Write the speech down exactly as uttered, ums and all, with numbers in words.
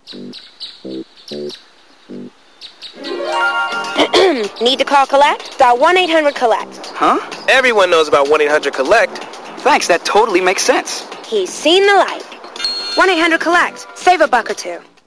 Need to call Collect? Dial one eight hundred collect. Huh? Everyone knows about one eight hundred collect. Thanks, that totally makes sense. He's seen the light. one eight hundred collect. Save a buck or two.